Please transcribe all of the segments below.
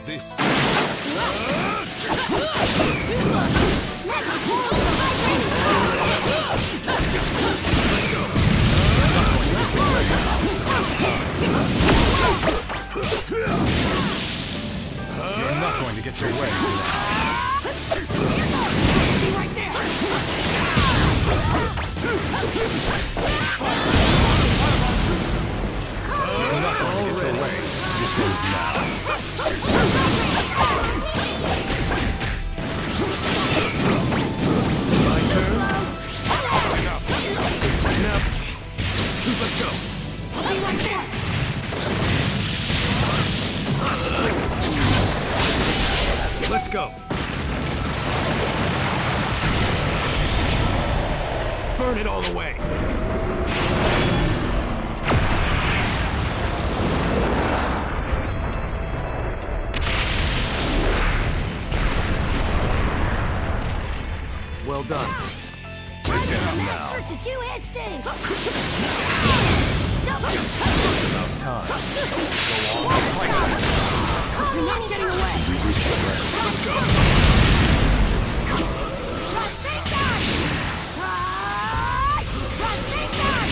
this. You're not going to get your way. Right there. You're not going to get your way. This ends now. My turn. Enough. Let's go. Right there. Let's go. Burn it all away. Well done. This ends now. to do his thing. About time. Go on and fight. You're not getting away. Let's go. Rasengan! Rasengan!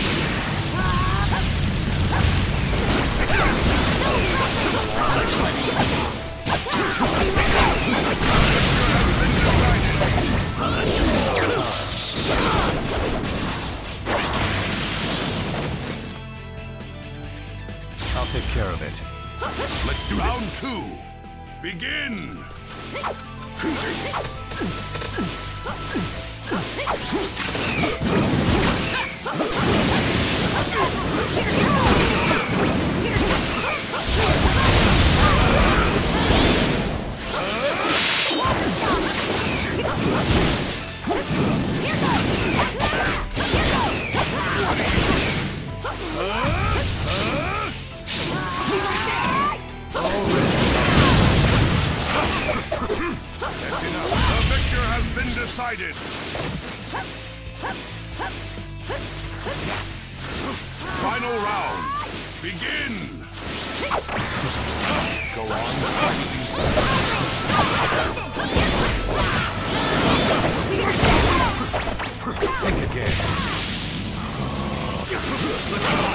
I'll take care of it. Let's do round 2. Begin. That's enough. The victor has been decided. Final round. Begin. Go on. Think again. Let's go.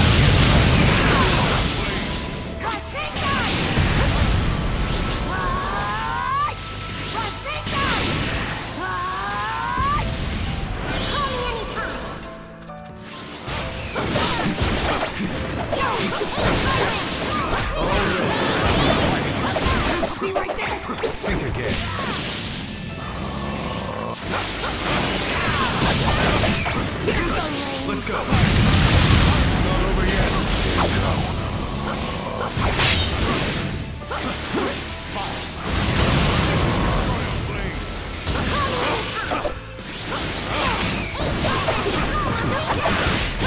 Think again. Let's go. It's not over yet. Two steps.